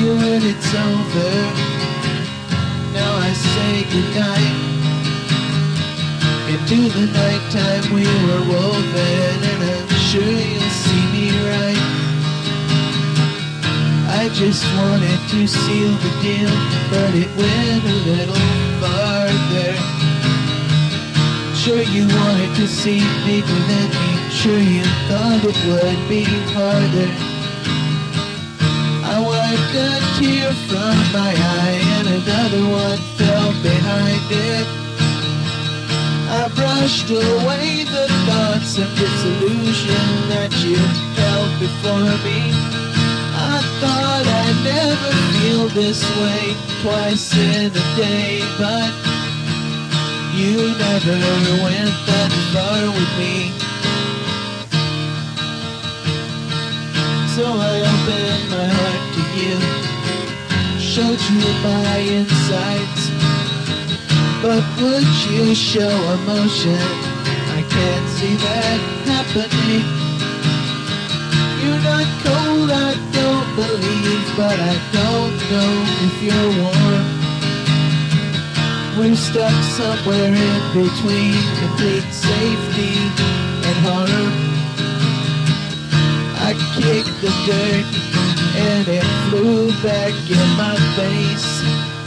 good, it's over. Now I say goodnight. Into the nighttime we were woven, and I'm sure you'll see me right. I just wanted to seal the deal, but it went a little farther. Sure you wanted to see me within me, sure you thought it would be harder. I wiped a tear from my eye and another one fell behind it. I brushed away the thoughts of disillusion that you held before me. I thought I'd never feel this way twice in a day, but you never went that far with me. So I opened my heart to you, showed you my insides. But would you show emotion? I can't see that happening. You're not cold, I don't believe, but I don't know if you're warm. We're stuck somewhere in between complete safety and harm. I kicked the dirt and it flew back in my face.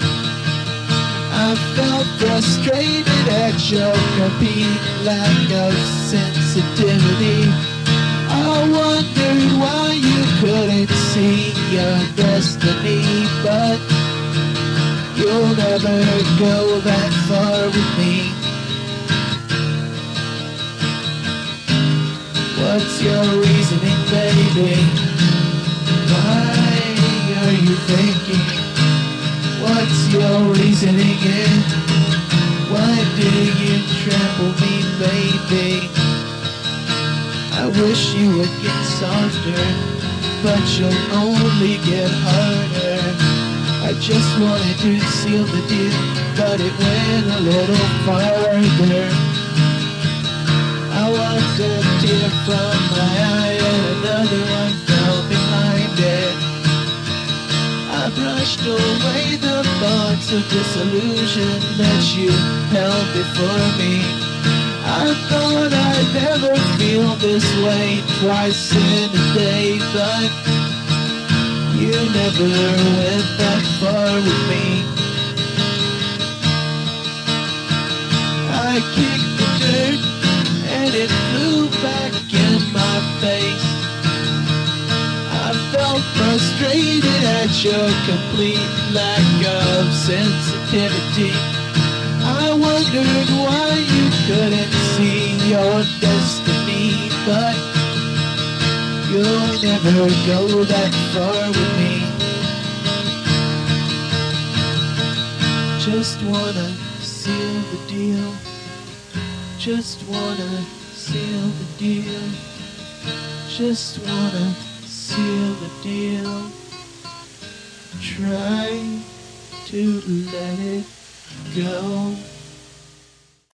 I felt frustrated at your complete lack of sensitivity. I wondered why you couldn't see your destiny, but you'll never go that far with me. What's your reasoning, baby? Why are you thinking? What's your reasoning, and why do you trample me, baby? I wish you would get softer, but you'll only get harder. I just wanted to seal the deal, but it went a little farther. I wiped a tear from my eye and another one fell behind it. I brushed away the thoughts of disillusion that you held before me. I thought I'd never feel this way twice in a day, but you never went that far with me. I kicked the dirt and it flew back in my face. I felt frustrated at your complete lack of sensitivity. I wondered why you couldn't see your destiny, but you'll never go that far with me. Just wanna seal the deal. Just wanna seal the deal. Just wanna seal the deal. Try to let it go.